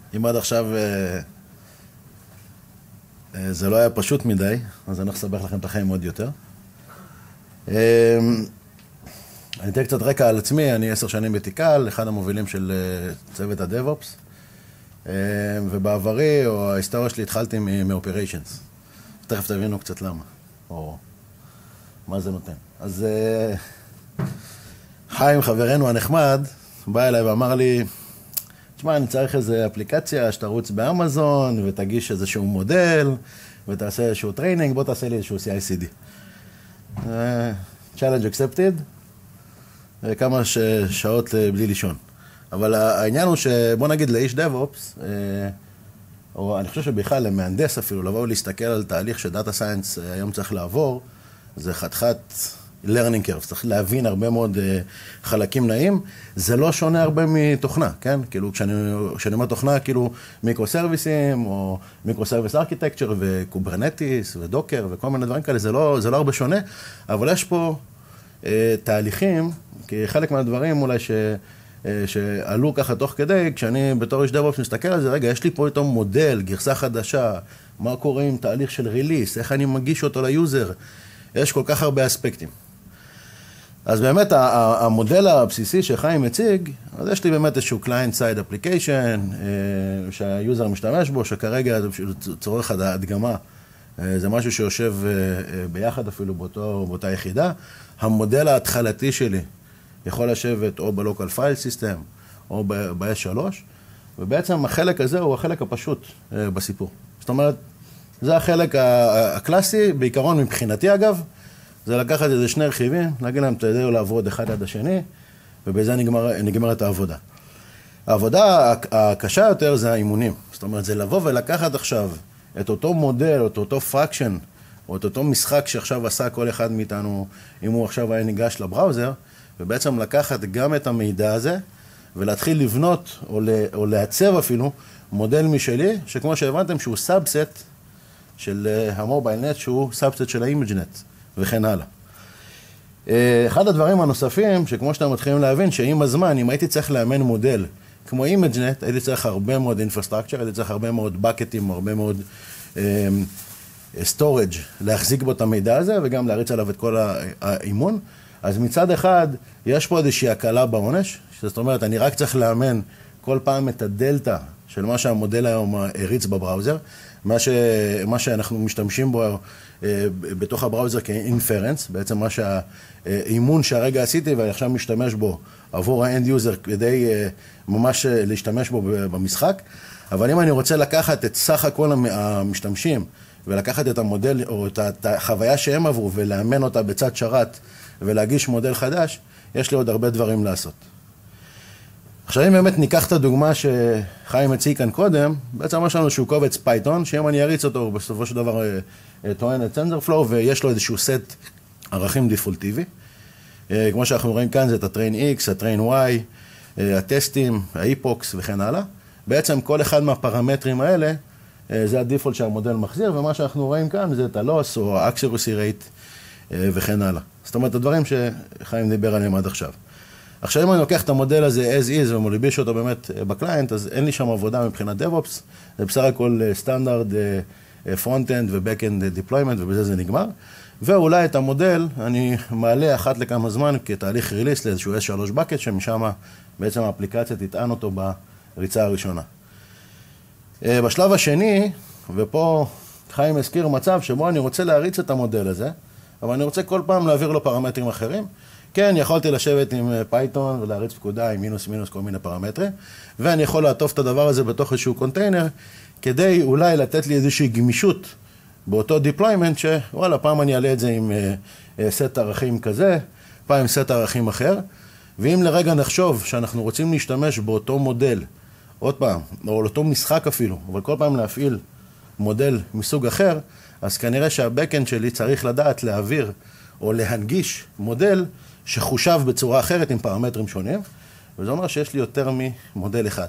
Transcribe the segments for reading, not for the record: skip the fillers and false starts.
אם עד עכשיו זה לא היה פשוט מדי, אז אני אסבך לכם את החיים עוד יותר. אני אתן קצת רקע על עצמי, אני 10 שנים בתיקל, אחד המובילים של צוות הדב-אופס, ובעברי, או ההיסטוריה שלי, התחלתי מ-operations. תכף תבינו קצת למה, או מה זה נותן. אז חיים, חברנו הנחמד, בא אליי ואמר לי, תשמע, אני צריך איזו אפליקציה שתרוץ באמזון, ותגיש איזשהו מודל, ותעשה איזשהו טריינינג, בוא תעשה לי איזשהו CI/CD. Challenge accepted, כמה שעות בלי לישון. אבל העניין הוא שבוא נגיד לאיש DevOps, או אני חושב שבכלל למהנדס אפילו, לבוא ולהסתכל על תהליך שדאטה סיינס היום צריך לעבור, זה חתיכת learning curve, צריך להבין הרבה מאוד חלקים נעים, זה לא שונה הרבה מתוכנה, כן? כאילו כשאני אומר תוכנה, כאילו מיקרו-סרוויסים, או מיקרו-סרוויס ארכיטקצ'ר, וקוברנטיס, ודוקר, וכל מיני דברים כאלה, זה לא הרבה שונה, אבל יש פה תהליכים, כי חלק מהדברים אולי שעלו ככה תוך כדי, כשאני בתור איש DevOps מסתכל על זה, רגע, יש לי פה איתו מודל, גרסה חדשה, מה קורה עם תהליך של ריליס, איך אני מגיש אותו ליוזר, יש כל כך הרבה אספקטים. אז באמת המודל הבסיסי שחיים מציג, אז יש לי באמת איזשהו client-side application, שהיוזר משתמש בו, שכרגע צורך הדגמה, זה משהו שיושב ביחד אפילו באותה יחידה. המודל ההתחלתי שלי יכול לשבת או ב-local file system או ב-S3, ובעצם החלק הזה הוא החלק הפשוט בסיפור. זאת אומרת, זה החלק הקלאסי, בעיקרון מבחינתי אגב, זה לקחת איזה שני רכיבים, להגיד להם, תדעו לעבוד אחד עד השני, ובזה נגמרת העבודה. העבודה הקשה יותר זה האימונים. זאת אומרת, זה לבוא ולקחת עכשיו את אותו מודל, את אותו פרקשן, או את אותו משחק שעכשיו עשה כל אחד מאיתנו, אם הוא עכשיו היה ניגש לבראוזר, ובעצם לקחת גם את המידע הזה, ולהתחיל לבנות, או לעצב אפילו, מודל משלי, שכמו שהבנתם שהוא סאבסט של המובייל נט, שהוא סאבסט של האימג' נט, וכן הלאה. אחד הדברים הנוספים, שכמו שאתם מתחילים להבין, שעם הזמן, אם הייתי צריך לאמן מודל, כמו אימג' נט, הייתי צריך הרבה מאוד infrastructure, הייתי צריך הרבה מאוד bucketים, הרבה מאוד storage, להחזיק בו את המידע הזה, וגם להריץ עליו את כל האימון. אז מצד אחד, יש פה איזושהי הקלה בעונש, זאת אומרת, אני רק צריך כל פעם את הדלטה של מה שהמודל היום הריץ בבראוזר, מה שאנחנו משתמשים בו בתוך הבראוזר כאינפרנס, בעצם מה שהאימון שהרגע עשיתי ועכשיו משתמש בו עבור האנד יוזר כדי ממש להשתמש בו במשחק, אבל אם אני רוצה לקחת את סך הכל המשתמשים ולקחת את המודל או את החוויה שהם עברו ולאמן אותה בצד שרת ולהגיש מודל חדש, יש לי עוד הרבה דברים לעשות. עכשיו אם באמת ניקח את הדוגמה שחיים הציג כאן קודם, בעצם יש לנו שהוא קובץ פייתון, שאם אני אריץ אותו, בסופו של דבר טוען את TensorFlow, ויש לו איזשהו סט ערכים דיפולטיבי. כמו שאנחנו רואים כאן, זה את ה-train X, ה-train Y, הטסטים, ה-epochs וכן הלאה. בעצם כל אחד מהפרמטרים האלה, זה הדיפולט שהמודל מחזיר, ומה שאנחנו רואים כאן זה את ה-loss או ה-accuracy rate וכן הלאה. זאת אומרת, הדברים שחיים דיבר עליהם עד עכשיו. עכשיו, אם אני לוקח את המודל הזה as is ומלביש אותו באמת בקליינט, אז אין לי שם עבודה מבחינת DevOps, זה בסך הכל סטנדרט, front-end ו-back-end deployment, ובזה זה נגמר. ואולי את המודל אני מעלה אחת לכמה זמן כתהליך ריליס לאיזשהו S3 bucket, שמשם בעצם האפליקציה תטען אותו בריצה הראשונה. בשלב השני, ופה חיים הזכיר מצב שבו אני רוצה להריץ את המודל הזה, אבל אני רוצה כל פעם להעביר לו פרמטרים אחרים. כן, יכולתי לשבת עם פייתון ולהריץ פקודה עם מינוס מינוס כל מיני פרמטרים, ואני יכול לעטוף את הדבר הזה בתוך איזשהו קונטיינר, כדי אולי לתת לי איזושהי גמישות באותו דיפלוימנט, שוואלה, פעם אני אעלה את זה עם סט ערכים כזה, פעם עם סט ערכים אחר, ואם לרגע נחשוב שאנחנו רוצים להשתמש באותו מודל, עוד פעם, או לאותו משחק אפילו, אבל כל פעם להפעיל מודל מסוג אחר, אז כנראה שהבקאנד שלי צריך לדעת להעביר או להנגיש מודל שחושב בצורה אחרת עם פרמטרים שונים, וזה אומר שיש לי יותר ממודל אחד.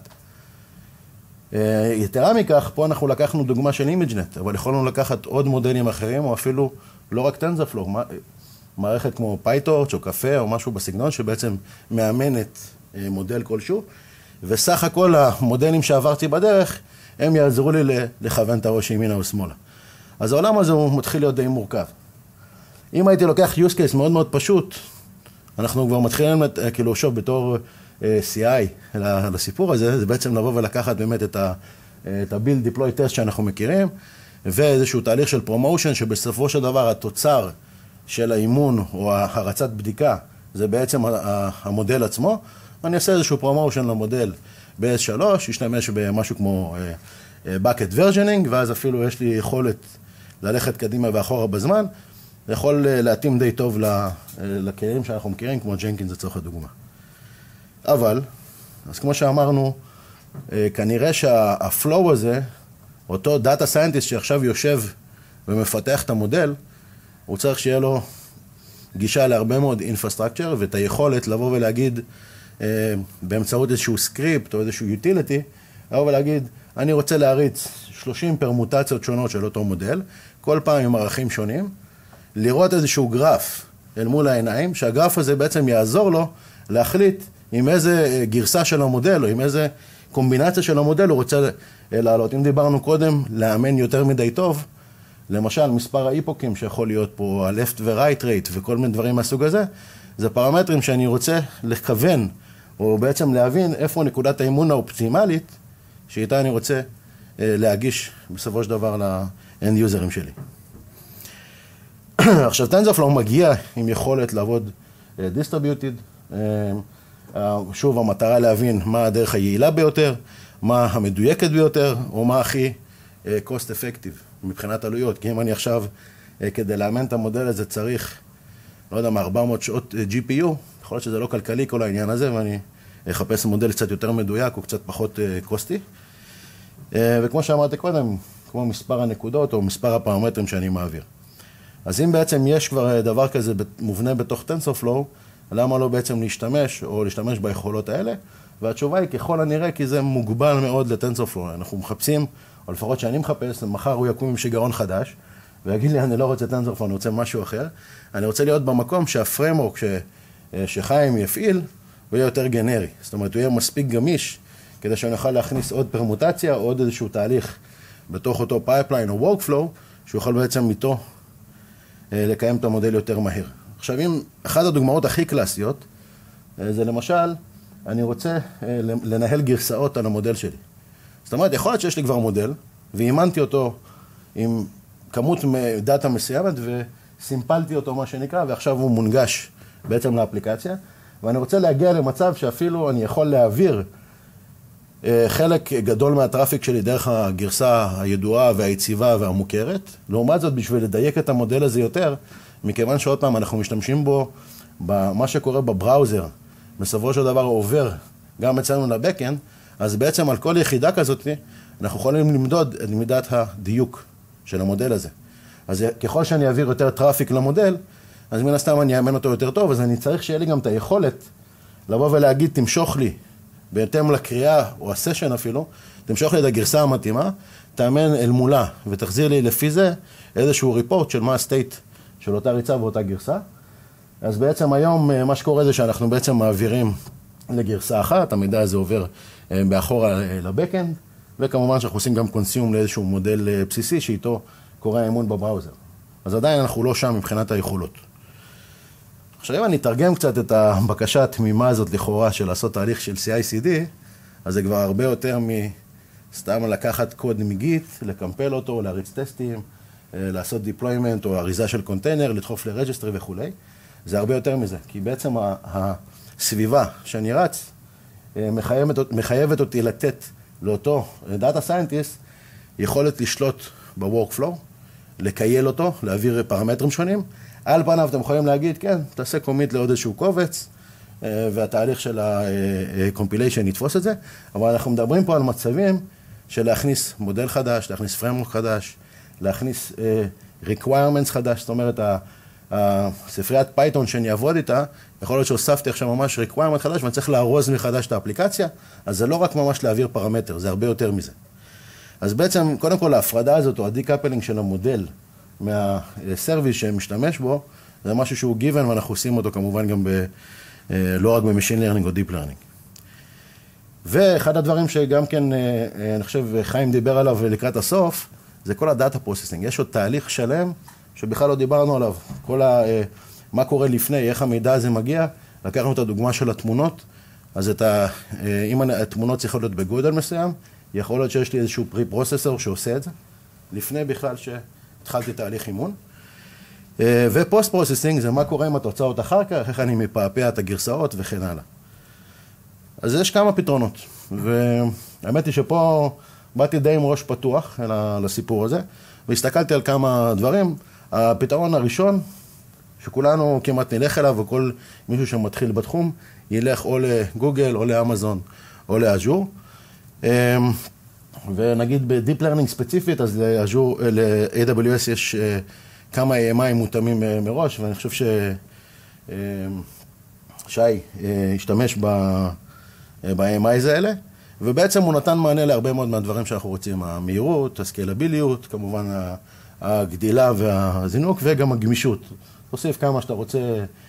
יתרה מכך, פה אנחנו לקחנו דוגמה של ImageNet, אבל יכולנו לקחת עוד מודלים אחרים, או אפילו לא רק TensorFlow, מערכת כמו PyTorch או קפה או משהו בסגנון, שבעצם מאמנת מודל כלשהו, וסך הכל המודלים שעברתי בדרך, הם יעזרו לי לכוון את הראש ימינה או שמאלה. אז העולם הזה הוא מתחיל להיות די מורכב. אם הייתי לוקח use case מאוד מאוד פשוט, אנחנו כבר מתחילים כאילו שוב בתור CI לסיפור הזה, זה בעצם לבוא ולקחת באמת את ה-build deploy test שאנחנו מכירים, ואיזשהו תהליך של פרומושן, שבסופו של דבר התוצר של האימון או הרצת בדיקה, זה בעצם המודל עצמו. אני אעשה איזשהו פרומושן למודל ב-S3, ישתמש במשהו כמו bucket versioning, ואז אפילו יש לי יכולת ללכת קדימה ואחורה בזמן, זה יכול להתאים די טוב לכלים שאנחנו מכירים, כמו ג'נקינס לצורך הדוגמה. אבל, אז כמו שאמרנו, כנראה שהפלואו הזה, אותו דאטה סיינטיסט שעכשיו יושב ומפתח את המודל, הוא צריך שיהיה לו גישה להרבה מאוד אינפרסטרקצ'ר, ואת היכולת לבוא ולהגיד, באמצעות איזשהו סקריפט או איזשהו utility, לבוא ולהגיד, אני רוצה להריץ 30 פרמוטציות שונות של אותו מודל, כל פעם עם ערכים שונים, לראות איזשהו גרף אל מול העיניים, שהגרף הזה בעצם יעזור לו להחליט עם איזה גרסה של המודל, או עם איזה קומבינציה של המודל הוא רוצה לעלות. אם דיברנו קודם, לאמן יותר מדי טוב, למשל, מספר האיפוקים שיכול להיות פה, ה-left ו-right rate וכל מיני דברים מהסוג הזה, זה פרמטרים שאני רוצה לכוון, או בעצם להבין איפה נקודת האימון האופטימלית, שאיתה אני רוצה להגיש בסופו של דבר ל-end users שלי. עכשיו, TensorFlow מגיע עם יכולת לעבוד distributed, שוב, המטרה להבין מה הדרך היעילה ביותר, מה המדויקת ביותר, או מה הכי cost effective מבחינת עלויות. כי אם אני עכשיו, כדי לאמן את המודל הזה, צריך, לא יודע מה, 400 שעות GPU, יכול להיות שזה לא כלכלי כל העניין הזה, ואני אחפש מודל קצת יותר מדויק, או קצת פחות קוסטי. וכמו שאמרתי קודם, כמו מספר הנקודות, או מספר הפרמטרים שאני מעביר. אז אם בעצם יש כבר דבר כזה מובנה בתוך TensorFlow, למה לא בעצם להשתמש או להשתמש ביכולות האלה? והתשובה היא ככל הנראה כי זה מוגבל מאוד ל-TensorFlow. אנחנו מחפשים, או לפחות שאני מחפש, מחר הוא יקום עם שיגעון חדש, ויגיד לי אני לא רוצה TensorFlow, אני רוצה משהו אחר. אני רוצה להיות במקום שהפריימוורק שחיים יפעיל, הוא יהיה יותר גנרי. זאת אומרת, הוא יהיה מספיק גמיש, כדי שאני אוכל להכניס עוד פרמוטציה, או עוד איזשהו תהליך בתוך אותו pipeline או workflow, שהוא יכול בעצם איתו לקיים את המודל יותר מהר. עכשיו, אם אחת הדוגמאות הכי קלאסיות, זה למשל, אני רוצה לנהל גרסאות על המודל שלי. זאת אומרת, יכול להיות שיש לי כבר מודל, ואימנתי אותו עם כמות דאטה מסוימת, וסימפלתי אותו, מה שנקרא, ועכשיו הוא מונגש בעצם לאפליקציה, ואני רוצה להגיע למצב שאפילו אני יכול להעביר חלק גדול מהטראפיק שלי דרך הגרסה הידועה והיציבה והמוכרת. לעומת זאת, בשביל לדייק את המודל הזה יותר, מכיוון שעוד פעם אנחנו משתמשים בו, במה שקורה בבראוזר, בסופו של דבר עובר גם אצלנו לבקאנד, אז בעצם על כל יחידה כזאת, אנחנו יכולים למדוד את מידת הדיוק של המודל הזה. אז ככל שאני אעביר יותר טראפיק למודל, אז מן הסתם אני אאמן אותו יותר טוב, אז אני צריך שיהיה לי גם את היכולת לבוא ולהגיד, תמשוך לי, בהתאם לקריאה או הסשן אפילו, תמשוך לי את הגרסה המתאימה, תאמן אל מולה ותחזיר לי לפי זה איזשהו ריפורט של מה הסטייט של אותה ריצה ואותה גרסה. אז בעצם היום מה שקורה זה שאנחנו בעצם מעבירים לגרסה אחת, המידע הזה עובר באחורה לבקאנד, וכמובן שאנחנו עושים גם קונסיום לאיזשהו מודל בסיסי שאיתו קורה האימון בבראוזר. אז עדיין אנחנו לא שם מבחינת היכולות. עכשיו אם אני אתרגם קצת את הבקשה התמימה הזאת לכאורה של לעשות תהליך של CI/CD, אז זה כבר הרבה יותר מסתם לקחת קוד מגיט, לקמפל אותו, להריץ טסטים, לעשות deployment או אריזה של קונטיינר, לדחוף לרג'סטרי וכו'. זה הרבה יותר מזה, כי בעצם הסביבה שאני רץ מחייבת אותי לתת לאותו דאטה סיינטיסט יכולת לשלוט ב-workflow, לקייל אותו, להעביר פרמטרים שונים. על פניו אתם יכולים להגיד, כן, תעשה קומיט לעוד איזשהו קובץ, והתהליך של ה-compilation יתפוס את זה, אבל אנחנו מדברים פה על מצבים של להכניס מודל חדש, להכניס framework חדש, להכניס requirements חדש, זאת אומרת, הספריית פייתון שאני אעבוד איתה, יכול להיות שהוספתי עכשיו ממש requirement חדש, ואני צריך לארוז מחדש את האפליקציה, אז זה לא רק ממש להעביר פרמטר, זה הרבה יותר מזה. אז בעצם, קודם כל, ההפרדה הזאת, או ה-decoupling של המודל מהסרוויס שמשתמש בו, זה משהו שהוא given, ואנחנו עושים אותו כמובן גם לא רק ב-machine learning או deep learning. ואחד הדברים שגם כן, אני חושב, חיים דיבר עליו לקראת הסוף, זה כל הדאטה פרוססינג. יש עוד תהליך שלם שבכלל לא דיברנו עליו. מה קורה לפני, איך המידע הזה מגיע. לקחנו את הדוגמה של התמונות, אז אם התמונות צריכות להיות בגודל מסוים, יכול להיות שיש לי איזשהו פרי-פרוססור שעושה את זה, לפני בכלל שהתחלתי תהליך אימון. ופוסט-פרוססינג זה מה קורה עם התוצאות אחר כך, איך אני מפעפע את הגרסאות וכן הלאה. אז יש כמה פתרונות, והאמת היא שפה באתי די עם ראש פתוח לסיפור הזה, והסתכלתי על כמה דברים. הפתרון הראשון, שכולנו כמעט נלך אליו, וכל מישהו שמתחיל בתחום, ילך או לגוגל, או לאמזון, או לאז'ור. ונגיד בדיפ לרנינג ספציפית, אז ל-AWS יש כמה AMI מותאמים מראש, ואני חושב ששי השתמש ב-AMIs האלה, ובעצם הוא נתן מענה להרבה מאוד מהדברים שאנחנו רוצים, המהירות, הסקלביליות, כמובן הגדילה והזינוק, וגם הגמישות. תוסיף כמה שאתה רוצה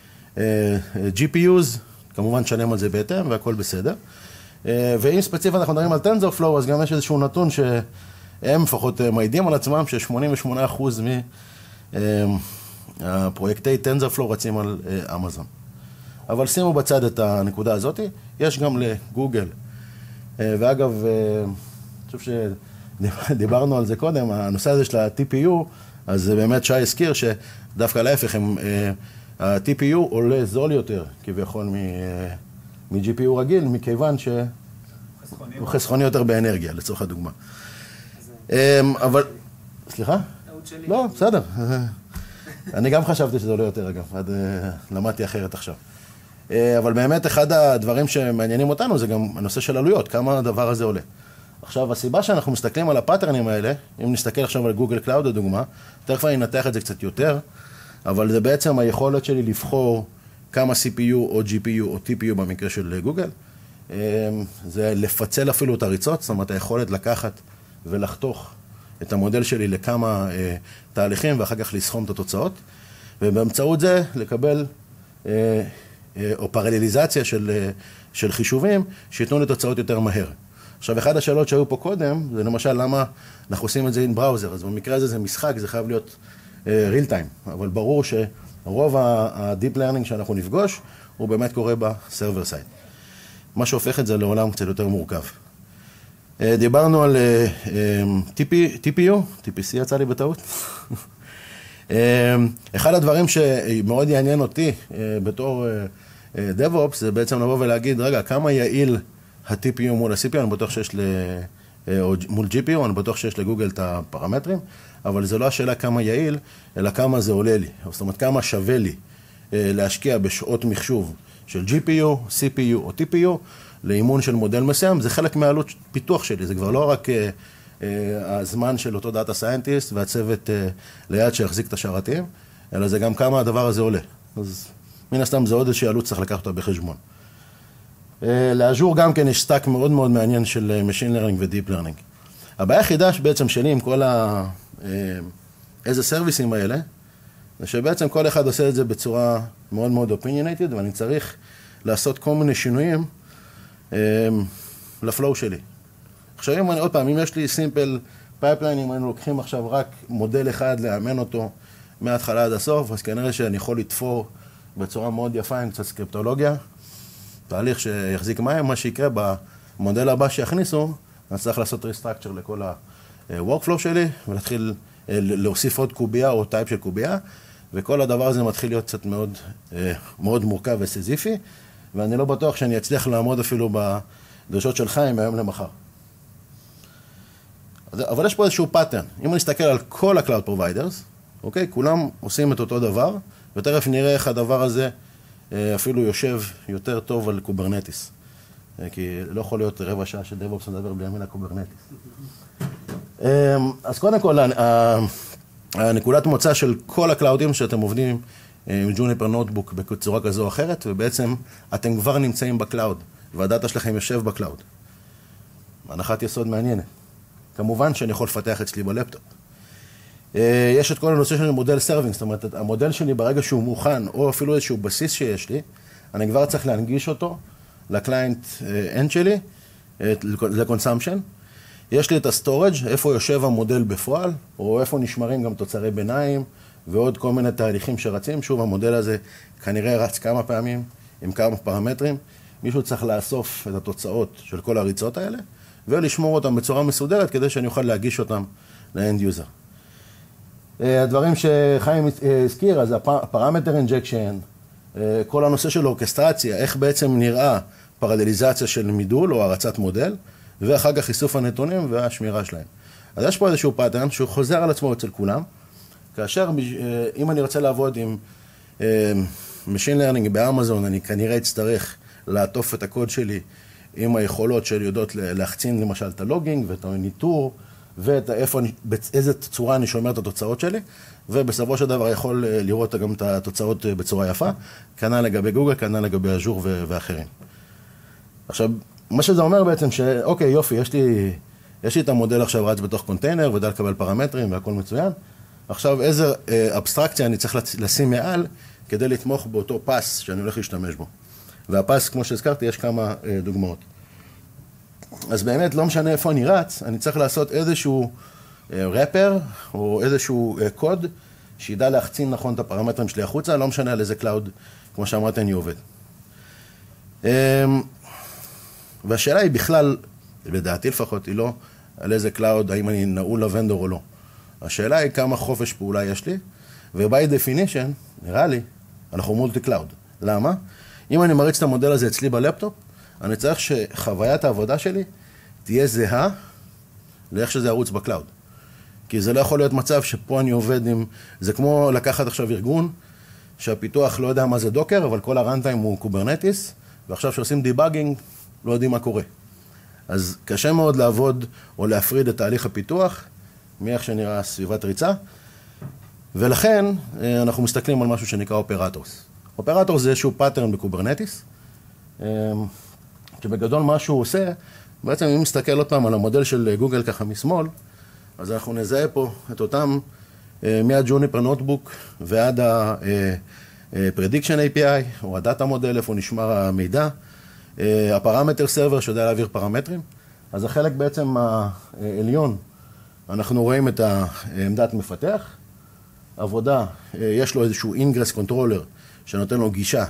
GPUs, כמובן תשלם על זה בהתאם והכל בסדר. ואם ספציפית אנחנו מדברים על TensorFlow, אז גם יש איזשהו נתון שהם לפחות מעידים על עצמם, ש-88% מהפרויקטי TensorFlow רצים על אמזון. אבל שימו בצד את הנקודה הזאת, יש גם לגוגל. ואגב, אני חושב שדיברנו על זה קודם, הנושא הזה של ה-TPU, אז באמת שי הזכיר שדווקא להפך, ה-TPU עולה זול יותר, כביכול מ-GPU רגיל, מכיוון שהוא חסכוני יותר באנרגיה, לצורך הדוגמה. אבל, סליחה? לא, בסדר. אני גם חשבתי שזה עולה יותר, אגב, למדתי אחרת עכשיו. אבל באמת אחד הדברים שמעניינים אותנו זה גם הנושא של עלויות, כמה הדבר הזה עולה. עכשיו, הסיבה שאנחנו מסתכלים על הפאטרנים האלה, אם נסתכל עכשיו על גוגל קלאוד, לדוגמה, תכף אני אנתח את זה קצת יותר, אבל זה בעצם היכולת שלי לבחור כמה CPU או GPU או TPU במקרה של גוגל. זה לפצל אפילו את הריצות, זאת אומרת, היכולת לקחת ולחתוך את המודל שלי לכמה תהליכים, ואחר כך לסכום את התוצאות, ובאמצעות זה לקבל או פרלליזציה של חישובים שיתנו לי תוצאות יותר מהר. עכשיו, אחד השאלות שהיו פה קודם, זה למשל למה אנחנו עושים את זה עם בראוזר, אז במקרה הזה זה משחק, זה חייב להיות real time, אבל ברור שרוב ה-deep learning שאנחנו נפגוש, הוא באמת קורה בסרבר סייד. מה שהופך את זה לעולם קצת יותר מורכב. דיברנו על TPU, TPC יצא לי בטעות. אחד הדברים שמאוד יעניין אותי בתור DevOps, זה בעצם לבוא ולהגיד, רגע, כמה יעיל ה-TPU מול ה-CPU, אני בטוח שיש או מול GPU, אני בטוח שיש לגוגל את הפרמטרים, אבל זה לא השאלה כמה יעיל, אלא כמה זה עולה לי. זאת אומרת, כמה שווה לי להשקיע בשעות מחשוב של GPU, CPU או TPU, לאימון של מודל מסוים, זה חלק מהעלות פיתוח שלי, זה כבר לא רק הזמן של אותו דאטה סיינטיסט והצוות ליד שיחזיק את השרתים, אלא זה גם כמה הדבר הזה עולה. אז מן הסתם זה עוד איזושהי עלות צריך לקחת אותה בחשבון. לאז'ור גם כן יש סטאק מאוד מאוד מעניין של Machine Learning ו-Deep Learning. הבעיה היחידה שבעצם שלי עם כל איזה סרוויסים האלה, זה שבעצם כל אחד עושה את זה בצורה מאוד מאוד opinionated, ואני צריך לעשות כל מיני שינויים לפלואו שלי. עכשיו, עוד פעם, אם יש לי סימפל פייפליין, אם היינו לוקחים עכשיו רק מודל אחד לאמן אותו מההתחלה עד הסוף, אז כנראה שאני יכול לתפור בצורה מאוד יפה עם קצת סקריפטולוגיה, תהליך שיחזיק מים, מה שיקרה במודל הבא שיכניסו, אני צריך לעשות ריסטרקצ'ר לכל ה-workflow שלי, ולהתחיל להוסיף עוד קובייה או טייפ של קובייה, וכל הדבר הזה מתחיל להיות קצת מאוד, מאוד מורכב וסיזיפי, ואני לא בטוח שאני אצליח לעמוד אפילו בדרישות של חיים מהיום למחר. אבל יש פה איזשהו פאטרן. אם אני אסתכל על כל ה-Cloud Providers, אוקיי? כולם עושים את אותו דבר, ותכף נראה איך הדבר הזה אפילו יושב יותר טוב על קוברנטיס. כי לא יכול להיות רבע שעה של DevOps מדבר בימין הקוברנטיס. אז קודם כל, הנקודת מוצא של כל הקלאודים שאתם עובדים עם ג'וניפר נוטבוק בצורה כזו או אחרת, ובעצם אתם כבר נמצאים בקלאוד, והדאטה שלכם יושב בקלאוד. הנחת יסוד מעניינת. כמובן שאני יכול לפתח אצלי בלפטופ. יש את כל הנושא של מודל סרווינג, זאת אומרת, המודל שלי ברגע שהוא מוכן, או אפילו איזשהו בסיס שיש לי, אני כבר צריך להנגיש אותו לקליינט אנד שלי, ל-consumption. יש לי את ה-storage, איפה יושב המודל בפועל, או איפה נשמרים גם תוצרי ביניים, ועוד כל מיני תהליכים שרצים. שוב, המודל הזה כנראה רץ כמה פעמים, עם כמה פרמטרים. מישהו צריך לאסוף את התוצאות של כל הריצות האלה, ולשמור אותם בצורה מסודרת, כדי שאני אוכל להגיש אותם ל-end user. הדברים שחיים הזכיר, אז הפרמטר אינג'קשן, כל הנושא של אורקסטרציה, איך בעצם נראה פרלליזציה של מידול או הרצת מודל, ואחר כך איסוף הנתונים והשמירה שלהם. אז יש פה איזשהו פאטרן שהוא חוזר על עצמו אצל כולם, כאשר אם אני רוצה לעבוד עם Machine Learning באמזון, אני כנראה אצטרך לעטוף את הקוד שלי עם היכולות של יודעות להחצין למשל את הלוגינג ואת הניטור, באיזה צורה אני שומר את התוצאות שלי, ובסופו של דבר יכול לראות גם את התוצאות בצורה יפה, כנ"ל לגבי גוגל, כנ"ל לגבי אז'ור ואחרים. עכשיו, מה שזה אומר בעצם שאוקיי, יופי, יש לי את המודל עכשיו רץ בתוך קונטיינר, ויודע לקבל פרמטרים והכל מצוין. עכשיו, איזה אבסטרקציה אני צריך לשים מעל, כדי לתמוך באותו פס שאני הולך להשתמש בו. והפס, כמו שהזכרתי, יש כמה דוגמאות. אז באמת, לא משנה איפה אני רץ, אני צריך לעשות איזשהו רפר, או איזשהו קוד, שידע להחצין נכון את הפרמטרים שלי החוצה, לא משנה על איזה קלאוד, כמו שאמרתי, אני עובד. והשאלה היא בכלל, לדעתי לפחות, היא לא על איזה קלאוד, האם אני נעול לוונדור או לא. השאלה היא כמה חופש פעולה יש לי, ו-by definition, נראה לי, אנחנו מולטי קלאוד. למה? אם אני מריץ את המודל הזה אצלי בלפטופ, אני צריך שחוויית העבודה שלי תהיה זהה לאיך שזה ערוץ בקלאוד. כי זה לא יכול להיות מצב שפה אני עובד עם... זה כמו לקחת עכשיו ארגון, שהפיתוח לא יודע מה זה דוקר, אבל כל הרנטיים הוא קוברנטיס, ועכשיו שעושים דיבאגינג, לא יודעים מה קורה. אז קשה מאוד לעבוד או להפריד את תהליך הפיתוח, מאיך שנראה סביבת ריצה, ולכן אנחנו מסתכלים על משהו שנקרא אופרטורס. אופרטור זה איזשהו פאטרן בקוברנטיס, שבגדול מה שהוא עושה, בעצם אם נסתכל עוד פעם על המודל של גוגל ככה משמאל, אז אנחנו נזהה פה את אותם מהג'וניפר נוטבוק ועד ה-Prediction API, או הדאטה מודל, איפה נשמר המידע, הפרמטר סרבר שיודע להעביר פרמטרים. אז החלק בעצם העליון, אנחנו רואים את העמדת מפתח, עבודה, יש לו איזשהו ingress controller שנותן לו גישה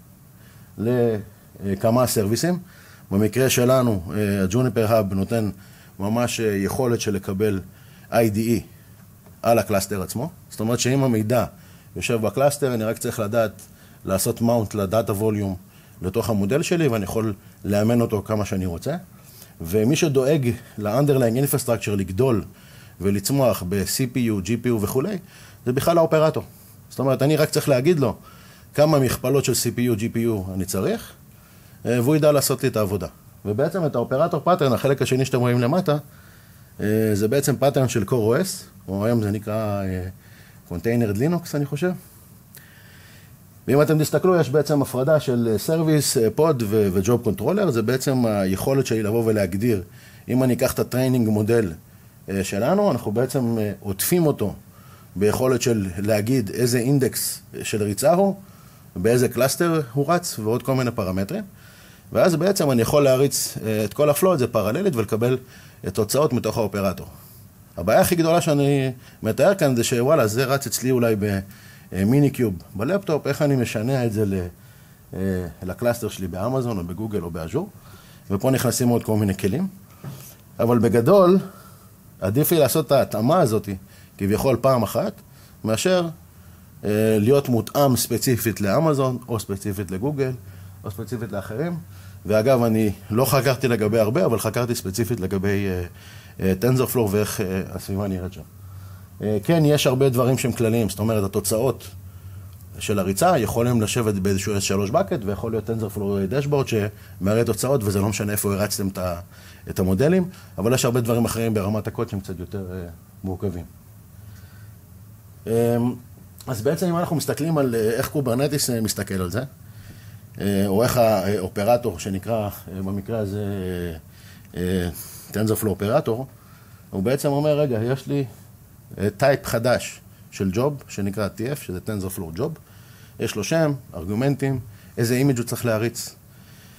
לכמה סרוויסים. במקרה שלנו, הג'וניפר האב נותן ממש יכולת של לקבל IDE על הקלאסטר עצמו. זאת אומרת שאם המידע יושב בקלאסטר, אני רק צריך לדעת לעשות מאונט לדאטה ווליום לתוך המודל שלי, ואני יכול לאמן אותו כמה שאני רוצה. ומי שדואג ל-underlying infrastructure לגדול ולצמוח ב-CPU, GPU וכו', זה בכלל האופרטור. זאת אומרת, אני רק צריך להגיד לו כמה מכפלות של CPU, GPU אני צריך, והוא ידע לעשות לי את העבודה. ובעצם את האופרטור פאטרן, החלק השני שאתם רואים למטה, זה בעצם פאטרן של CoreOS, או היום זה נקרא Container Linux, אני חושב. ואם אתם תסתכלו, יש בעצם הפרדה של Service, Pod ו-Job Controller, זה בעצם היכולת שלי לבוא ולהגדיר, אם אני אקח את הטריינינג מודל שלנו, אנחנו בעצם עוטפים אותו ביכולת של להגיד איזה אינדקס של ריצה הוא, באיזה קלאסטר הוא רץ, ועוד כל מיני פרמטרים. ואז בעצם אני יכול להריץ את כל הפלואו, זה פרללית, ולקבל את תוצאות מתוך האופרטור. הבעיה הכי גדולה שאני מתאר כאן זה שוואלה, זה רץ אצלי אולי במיני קיוב בלפטופ, איך אני משנה את זה לקלאסטר שלי באמזון או בגוגל או באז'ור, ופה נכנסים עוד כל מיני כלים. אבל בגדול, עדיף לי לעשות את ההתאמה הזאת, כביכול פעם אחת, מאשר להיות מותאם ספציפית לאמזון, או ספציפית לגוגל, או ספציפית לאחרים. ואגב, אני לא חקרתי לגבי הרבה, אבל חקרתי ספציפית לגבי TensorFlow ואיך הסביבה נראית שם. כן, יש הרבה דברים שהם כלליים, זאת אומרת, התוצאות של הריצה יכולים לשבת באיזשהו S3 bucket, ויכול להיות TensorFlow דשבורד שמראה תוצאות, וזה לא משנה איפה הרצתם את המודלים, אבל יש הרבה דברים אחרים ברמת הקוד שהם קצת יותר מורכבים. אז בעצם אם אנחנו מסתכלים על איך קוברנטיס מסתכל על זה, או איך האופרטור שנקרא במקרה הזה TensorFlow אופרטור, הוא בעצם אומר, רגע, יש לי טייפ חדש של ג'וב שנקרא TF, שזה TensorFlow ג'וב, יש לו שם, ארגומנטים, איזה אימג' הוא צריך להריץ.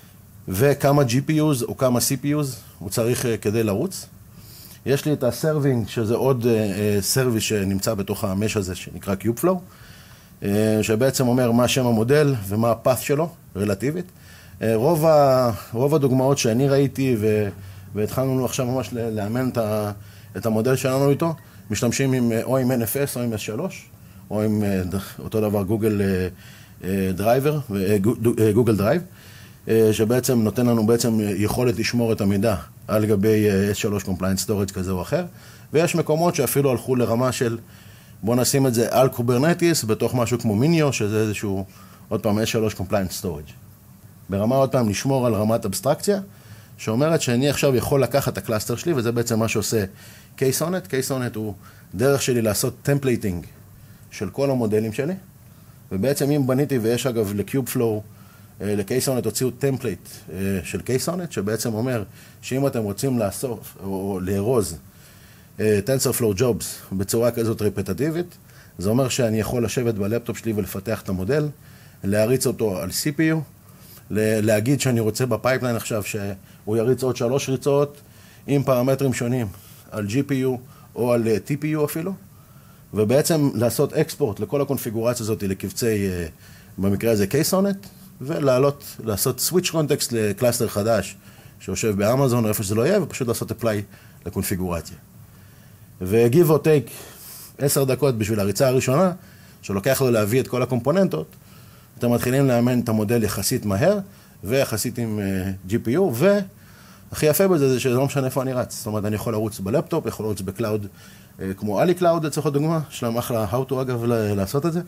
וכמה GPUs או כמה CPUs הוא צריך כדי לרוץ. יש לי את הסרווינג, שזה עוד סרוויס שנמצא בתוך המש הזה, שנקרא Kubeflow, שבעצם אומר מה שם המודל ומה הפאת' שלו, רלטיבית. רוב הדוגמאות שאני ראיתי, והתחלנו עכשיו ממש לאמן את המודל שלנו איתו, משתמשים או עם NFS או עם S3, או עם אותו דבר גוגל דרייבר, גוגל דרייב, שבעצם נותן לנו בעצם יכולת לשמור את המידע על גבי S3 Compliant Storage כזה או אחר, ויש מקומות שאפילו הלכו לרמה של, בוא נשים את זה על קוברנטיס, בתוך משהו כמו מיניו, שזה איזשהו, עוד פעם, S3 Compliant Storage. ברמה עוד פעם לשמור על רמת אבסטרקציה, שאומרת שאני עכשיו יכול לקחת את הקלאסטר שלי, וזה בעצם מה שעושה K-Sonnet. K-Sonnet הוא דרך שלי לעשות טמפלייטינג של כל המודלים שלי, ובעצם אם בניתי, ויש אגב ל-Kubeflow, ל-K-Sonnet הוציאו טמפלייט של K-Sonnet, שבעצם אומר שאם אתם רוצים לאסוף או לארוז TensorFlow Jobs בצורה כזאת רפטטיבית, זה אומר שאני יכול לשבת בלפטופ שלי ולפתח את המודל, להריץ אותו על CPU, להגיד שאני רוצה בפייפליין עכשיו שהוא יריץ עוד 3 ריצות עם פרמטרים שונים על GPU או על TPU אפילו, ובעצם לעשות אקספורט לכל הקונפיגורציה הזאת לקבצי, במקרה הזה K-Sonnet, לעשות switch context לקלאסטר חדש שיושב באמזון או איפה שזה לא יהיה, ופשוט לעשות apply לקונפיגורציה. ו-give or take 10 דקות בשביל הריצה הראשונה, שלוקח לו להביא את כל הקומפוננטות, אתם מתחילים לאמן את המודל יחסית מהר, ויחסית עם GPU, והכי יפה בזה זה שזה לא משנה איפה אני רץ. זאת אומרת, אני יכול לרוץ בלפטופ, יכול לרוץ בקלאוד, כמו אלי קלאוד, לצורך הדוגמה, יש להם אחלה how to אגב לעשות את זה.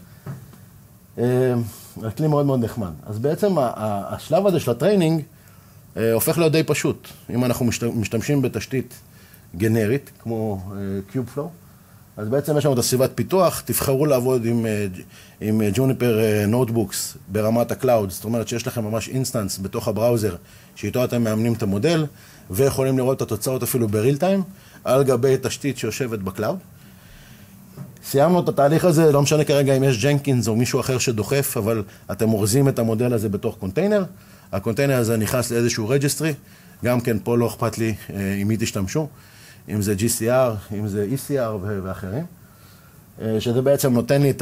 הכלי מאוד מאוד נחמד. אז בעצם השלב הזה של הטריינינג הופך להיות די פשוט. אם אנחנו משתמשים בתשתית גנרית, כמו Kubeflow, אז בעצם יש לנו את הסביבת פיתוח, תבחרו לעבוד עם Juniper Notebooks ברמת הקלאוד, זאת אומרת שיש לכם ממש אינסטנס בתוך הבראוזר, שאיתו אתם מאמנים את המודל, ויכולים לראות את התוצאות אפילו בריל טיים, על גבי תשתית שיושבת בקלאוד. סיימנו את התהליך הזה, לא משנה כרגע אם יש ג'נקינס או מישהו אחר שדוחף, אבל אתם אורזים את המודל הזה בתוך קונטיינר, הקונטיינר הזה נכנס לאיזשהו רג'סטרי, גם כן פה לא אכפת לי עם מי תשתמשו, אם זה GCR, אם זה ECR ואחרים, שזה בעצם נותן לי את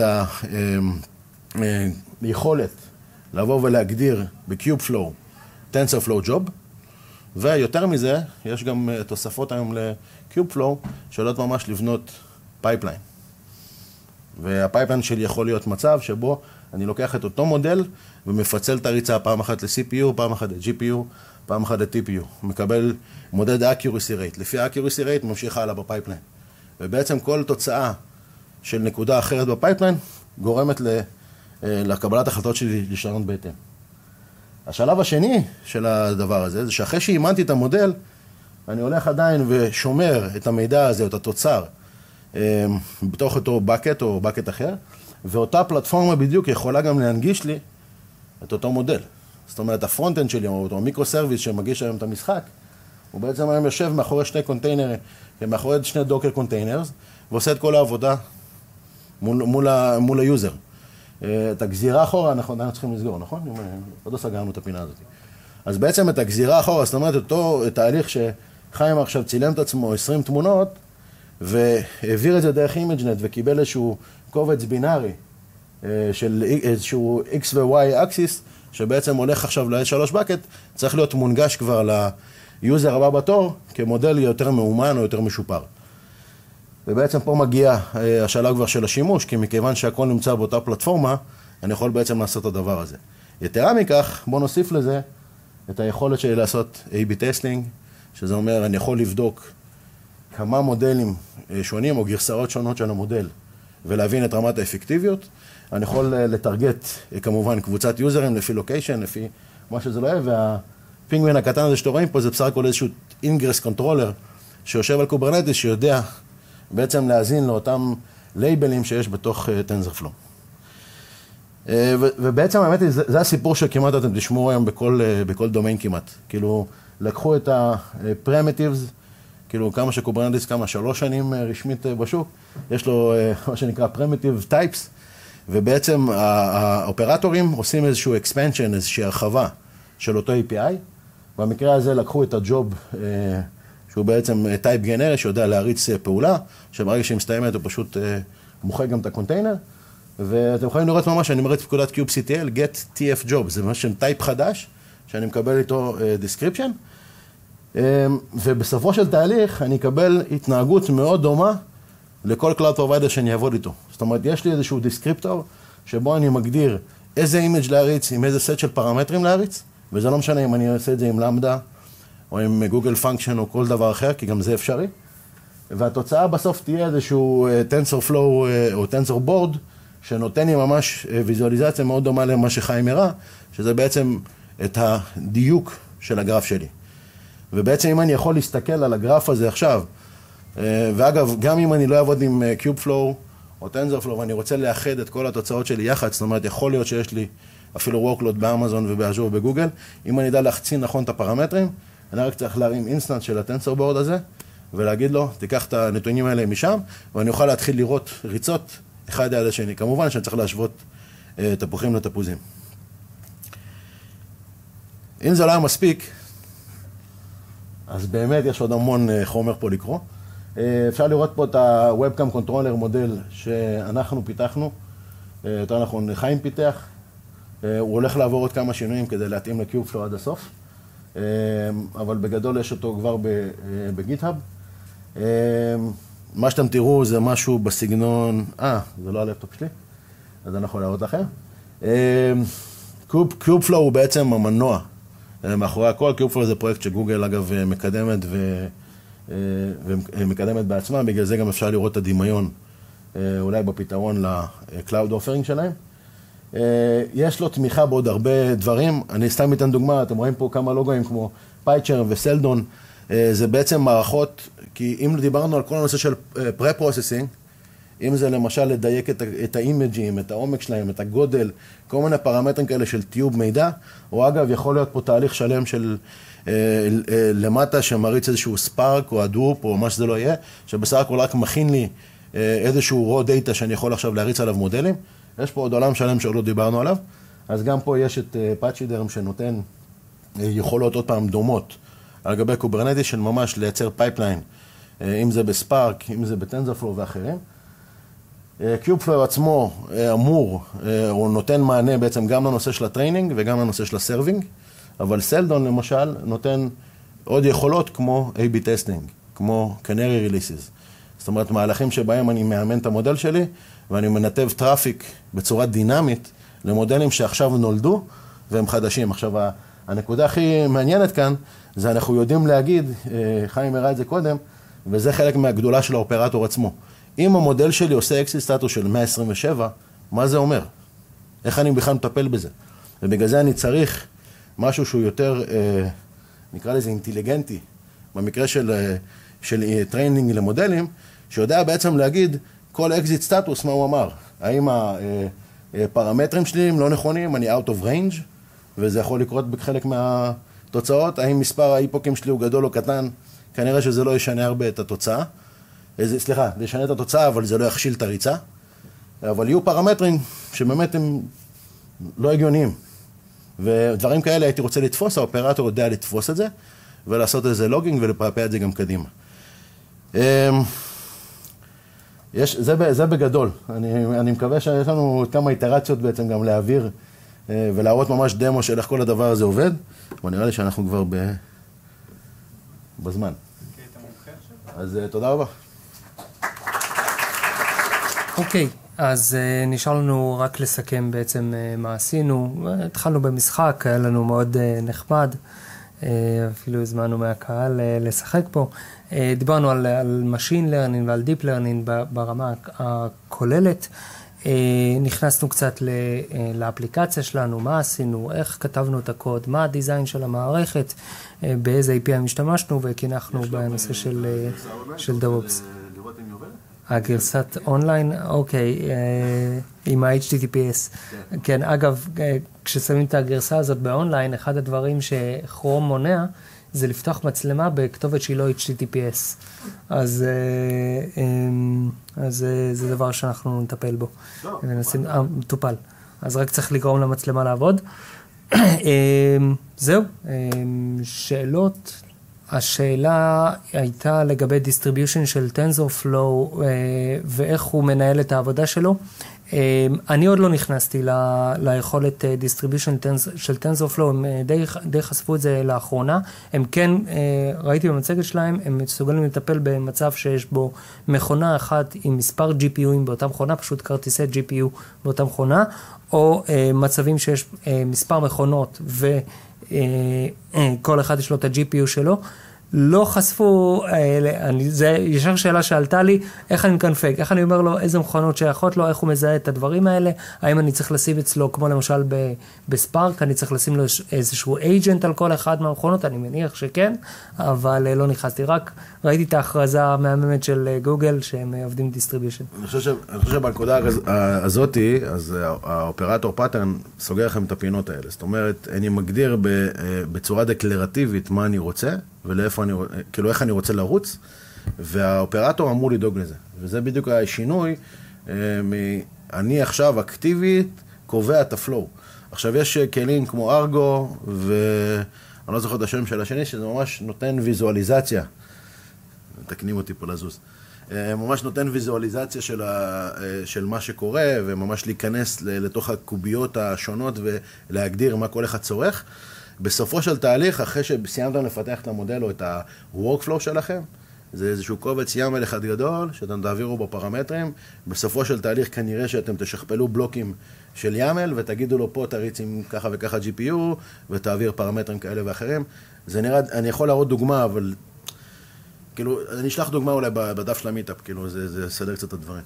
היכולת לבוא ולהגדיר ב-Kubeflow TensorFlow Job, ויותר מזה, יש גם תוספות היום ל-Kubeflow, שעולות ממש לבנות פייפליין. והפייפליין שלי יכול להיות מצב שבו אני לוקח את אותו מודל ומפצל את הריצה פעם אחת ל-CPU, פעם אחת ל-GPU, פעם אחת ל-TPU. מקבל מודד accuracy rate. לפי accuracy rate ממשיך הלאה בפייפליין. ובעצם כל תוצאה של נקודה אחרת בפייפליין גורמת לקבלת החלטות שלי לשנות בהתאם. השלב השני של הדבר הזה זה שאחרי שאימנתי את המודל, אני הולך עדיין ושומר את המידע הזה, את התוצר, בתוך אותו bucket או bucket אחר, ואותה פלטפורמה בדיוק יכולה גם להנגיש לי את אותו מודל. זאת אומרת, הפרונט-אנד שלי, או אותו מיקרו-סרוויס שמגיש היום את המשחק, הוא בעצם היום יושב מאחורי 2 קונטיינרים, מאחורי 2 דוקר קונטיינרס, ועושה את כל העבודה מול היוזר. את הגזירה אחורה אנחנו עדיין צריכים לסגור, נכון? עוד לא סגרנו את הפינה הזאת. אז בעצם את הגזירה אחורה, זאת אומרת, אותו תהליך שחיים עכשיו צילם את עצמו 20 תמונות, והעביר את זה דרך אימג'נט וקיבל איזשהו קובץ בינארי של איזשהו X ו-Y אקסיס, שבעצם הולך עכשיו ל-3 בקט, צריך להיות מונגש כבר ליוזר הבא בתור, כמודל יותר מאומן או יותר משופר. ובעצם פה מגיע השלב כבר של השימוש, כי מכיוון שהכל נמצא באותה פלטפורמה, אני יכול בעצם לעשות את הדבר הזה. יתרה מכך, בוא נוסיף לזה את היכולת שלי לעשות A-B טסטינג, שזה אומר אני יכול לבדוק כמה מודלים שונים או גרסאות שונות של המודל, ולהבין את רמת האפקטיביות. אני יכול לטרגט כמובן קבוצת יוזרים לפי לוקיישן, לפי מה שזה לא יהיה, והפינגווין הקטן הזה שאתם רואים פה זה בסך הכל איזשהו אינגרס קונטרולר שיושב על קוברנטיס שיודע בעצם להזין לאותם לייבלים שיש בתוך TensorFlow. ובעצם האמת היא, זה הסיפור שכמעט אתם תשמעו היום בכל דומיין כמעט. כאילו, לקחו את ה-primitives, כאילו כמה שקוברנטיס, כמה 3 שנים רשמית בשוק, יש לו מה שנקרא primitive types, ובעצם האופרטורים עושים איזשהו expansion, איזושהי הרחבה של אותו API, במקרה הזה לקחו את הג'וב, שהוא בעצם טייפ גנרי, שיודע להריץ פעולה, שברגע שהיא מסתיימת הוא פשוט מוחק גם את הקונטיינר, ואתם יכולים לראות ממש, אני מריץ פקודת kubectl, get tf job, זה ממש טייפ חדש, שאני מקבל איתו description, ובסופו של תהליך אני אקבל התנהגות מאוד דומה לכל Cloud Provider שאני אעבוד איתו. זאת אומרת, יש לי איזשהו דיסקריפטור, שבו אני מגדיר איזה אימג' להריץ, עם איזה סט של פרמטרים להריץ, וזה לא משנה אם אני אעשה את זה עם למדה, או עם גוגל פונקשן או כל דבר אחר, כי גם זה אפשרי. והתוצאה בסוף תהיה איזשהו TensorFlow או TensorBoard, שנותן לי ממש ויזואליזציה מאוד דומה למה שחיים הראה, שזה בעצם את הדיוק של הגרף שלי. ובעצם אם אני יכול להסתכל על הגרף הזה עכשיו, ואגב, גם אם אני לא אעבוד עם Kubeflow או TensorFlow, ואני רוצה לאחד את כל התוצאות שלי יחד, זאת אומרת, יכול להיות שיש לי אפילו workload באמזון ובאז'ור ובגוגל, אם אני יודע להחצין נכון את הפרמטרים, אני רק צריך להרים אינסטנס של הטנסור-בורד הזה, ולהגיד לו, תיקח את הנתונים האלה משם, ואני אוכל להתחיל לראות ריצות אחד על השני. כמובן שאני צריך להשוות תפוחים לתפוזים. אם זה לא היה מספיק, אז באמת יש עוד המון חומר פה לקרוא. אפשר לראות פה את ה-Webcam Controller מודל שאנחנו פיתחנו, יותר נכון חיים פיתח, הוא הולך לעבור עוד כמה שינויים כדי להתאים ל-Kubeflow עד הסוף, אבל בגדול יש אותו כבר בגיטהאב. מה שאתם תראו זה משהו בסגנון, זה לא הלפטופ שלי, אז אני יכול להראות לכם. Kubeflow הוא בעצם המנוע מאחורי הכל. Kubeflow זה פרויקט שגוגל אגב מקדמת ומקדמת בעצמה, בגלל זה גם אפשר לראות את הדמיון אולי בפתרון ל-Cloud Offering שלהם. יש לו תמיכה בעוד הרבה דברים, אני סתם אתן דוגמה, אתם רואים פה כמה לוגויים כמו פייצ'ר וסלדון, זה בעצם מערכות, כי אם דיברנו על כל הנושא של פרה-פרוססינג, אם זה למשל לדייק את האימג'ים, את העומק שלהם, את הגודל, כל מיני פרמטרים כאלה של טיוב מידע, או אגב יכול להיות פה תהליך שלם של למטה שמריץ איזשהו ספארק או הדרופ או מה שזה לא יהיה, שבסך הכל רק מכין לי איזשהו raw data שאני יכול עכשיו להריץ עליו מודלים. יש פה עוד עולם שלם שעוד לא דיברנו עליו, אז גם פה יש את פאצ'ידרם שנותן יכולות עוד פעם דומות על גבי קוברנטיס של ממש לייצר פייפליין, אם זה בספארק, אם זה בטנזרפלו ואחרים. Kubeflow עצמו אמור, הוא נותן מענה בעצם גם לנושא של הטריינינג וגם לנושא של הסרווינג, אבל סלדון למשל נותן עוד יכולות כמו A-B טסטינג, כמו Canary Releases. זאת אומרת, מהלכים שבהם אני מאמן את המודל שלי, ואני מנתב טראפיק בצורה דינמית למודלים שעכשיו נולדו והם חדשים. עכשיו, הנקודה הכי מעניינת כאן, זה אנחנו יודעים להגיד, חיים הראה את זה קודם, וזה חלק מהגדולה של האופרטור עצמו. אם המודל שלי עושה אקסיט סטטוס של 127, מה זה אומר? איך אני בכלל מטפל בזה? ובגלל זה אני צריך משהו שהוא יותר, נקרא לזה אינטליגנטי, במקרה של טריינינג למודלים, שיודע בעצם להגיד כל אקזיט סטטוס, מה הוא אמר. האם הפרמטרים שלי הם לא נכונים, אני out of range, וזה יכול לקרות בחלק מהתוצאות. האם מספר האיפוקים שלי הוא גדול או קטן, כנראה שזה לא ישנה הרבה את התוצאה. סליחה, זה ישנה את התוצאה, אבל זה לא יכשיל את הריצה. אבל יהיו פרמטרים שבאמת הם לא הגיוניים. ודברים כאלה הייתי רוצה לתפוס, האופרטור יודע לתפוס את זה, ולעשות איזה לוגינג ולפעפע את זה גם קדימה. זה בגדול. אני מקווה שיש לנו כמה איטרציות בעצם גם להעביר ולהראות ממש דמו של איך כל הדבר הזה עובד, אבל נראה לי שאנחנו כבר בזמן. אז תודה רבה. אוקיי, אז נשאר לנו רק לסכם בעצם מה עשינו. התחלנו במשחק, היה לנו מאוד נחמד, אפילו הזמנו מהקהל לשחק פה. דיברנו על Machine Learning ועל Deep Learning ברמה הכוללת. נכנסנו קצת לאפליקציה שלנו, מה עשינו, איך כתבנו את הקוד, מה הדיזיין של המערכת, באיזה API משתמשנו, וכינחנו בנושא של DevOps. הגרסת אונליין, אוקיי, עם ה-HTTPS. כן, אגב, כששמים את הגרסה הזאת באונליין, אחד הדברים שכרום מונע, זה לפתוח מצלמה בכתובת שהיא לא HTTPS. אז זה דבר שאנחנו נטפל בו. מטופל. אז רק צריך לגרום למצלמה לעבוד. זהו, שאלות. השאלה הייתה לגבי distribution של TensorFlow ואיך הוא מנהל את העבודה שלו. אני עוד לא נכנסתי ליכולת distribution של TensorFlow, הם די חשפו את זה לאחרונה. הם כן, ראיתי במצגת שלהם, הם מסוגלים לטפל במצב שיש בו מכונה אחת עם מספר GPUים באותה מכונה, פשוט כרטיסי GPU באותה מכונה, או מצבים שיש מספר מכונות וכל אחד יש לו את ה-GPU שלו. לא חשפו, זה ישר שאלה שעלתה לי, איך אני מקנפג, איך אני אומר לו איזה מכונות שייכות לו, איך הוא מזהה את הדברים האלה, האם אני צריך לשים אצלו, כמו למשל בספארק, אני צריך לשים לו איזשהו agent על כל אחד מהמכונות, אני מניח שכן, אבל לא נכנסתי, רק ראיתי את ההכרזה המהממת של גוגל, שהם עובדים דיסטריביושן. אני חושב שבנקודה הזאת, אז האופרטור פאטרן סוגר לכם את הפינות האלה, זאת אומרת, אני מגדיר בצורה דקלרטיבית מה אני רוצה, ולאיפה אני, כאילו איך אני רוצה לרוץ, והאופרטור אמור לדאוג לזה. וזה בדיוק השינוי, אני עכשיו אקטיבית קובע את הפלואו. עכשיו יש כלים כמו ארגו, ואני לא זוכר את השם של השני, שזה ממש נותן ויזואליזציה. תקנים אותי פה לזוז. ממש נותן ויזואליזציה של מה שקורה, וממש להיכנס לתוך הקוביות השונות, ולהגדיר מה כל אחד צורך. בסופו של תהליך, אחרי שסיימתם לפתח את המודל או את ה-workflow שלכם, זה איזשהו קובץ YAML אחד גדול, שאתם תעבירו בו פרמטרים, בסופו של תהליך כנראה שאתם תשכפלו בלוקים של YAML, ותגידו לו פה תריץ עם ככה וככה GPU, ותעביר פרמטרים כאלה ואחרים. זה נראה, אני יכול להראות דוגמה, אבל כאילו, אני אשלח דוגמה אולי בדף של המיטאפ, כאילו, זה סדר קצת את הדברים.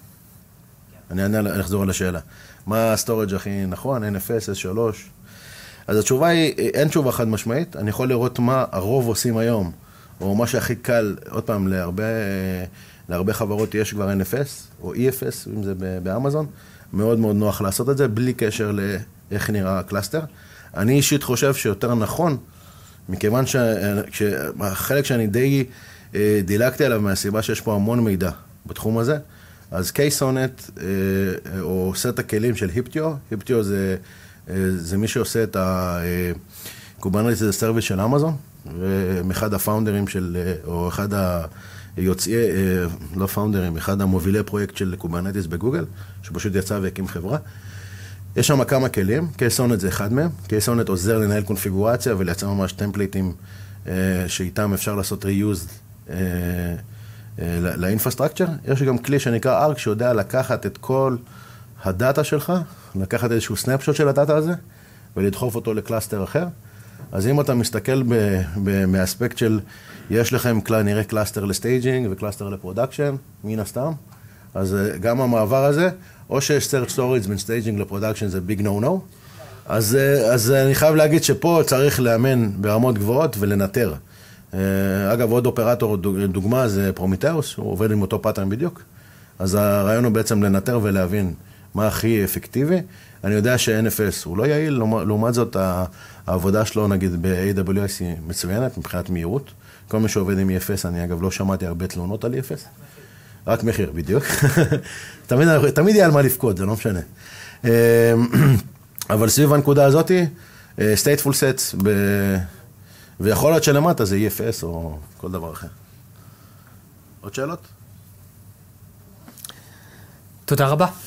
אני אחזור על השאלה. מה הסטורג' הכי נכון, NFS, S3? אז התשובה היא, אין תשובה חד משמעית, אני יכול לראות מה הרוב עושים היום, או מה שהכי קל, עוד פעם, להרבה חברות יש כבר NFS, או EFS, אם זה באמזון, מאוד מאוד נוח לעשות את זה, בלי קשר לאיך נראה הקלאסטר. אני אישית חושב שיותר נכון, מכיוון שהחלק שאני די דילגתי עליו מהסיבה שיש פה המון מידע בתחום הזה, אז K-Sonnet, או סט הכלים של היפטיו זה מי שעושה את הקוברנטיס זה סרוויס של אמזון, ומאחד הפאונדרים של, או אחד היוצאי, לא פאונדרים, אחד המובילי פרויקט של קוברנטיס בגוגל, שפשוט יצא והקים חברה. יש שם כמה כלים, K-Sonnet זה אחד מהם, K-Sonnet עוזר לנהל קונפיגורציה ולייצר ממש טמפליטים שאיתם אפשר לעשות reuse לאינפרסטרקצ'ר. יש גם כלי שנקרא ARC שיודע לקחת את כל הדאטה שלך, לקחת איזשהו סנאפשוט של הדאטה הזה, ולדחוף אותו לקלאסטר אחר. אז אם אתה מסתכל מהאספקט של, יש לכם נראה קלאסטר לסטייג'ינג וקלאסטר לפרודקשן, מן הסתם, אז גם המעבר הזה, או שיש search storage בין סטייג'ינג לפרודקשן זה ביג no no, אז אני חייב להגיד שפה צריך לאמן ברמות גבוהות ולנטר. אגב, עוד אופרטור, דוגמה, זה פרומיתאוס, הוא עובד עם אותו פאטרן בדיוק, אז הרעיון הוא בעצם לנטר ולהבין מה הכי אפקטיבי. אני יודע ש-NFS הוא לא יעיל, לעומת זאת העבודה שלו נגיד ב-AWS היא מצוינת מבחינת מהירות. כל מי שעובד עם EFS, אני אגב לא שמעתי הרבה תלונות על EFS. רק מחיר, בדיוק. תמיד יהיה על מה לפקוד, זה לא משנה. אבל סביב הנקודה הזאת, stateful sets, ויכול להיות שלמטה זה EFS או כל דבר אחר. עוד שאלות? תודה רבה.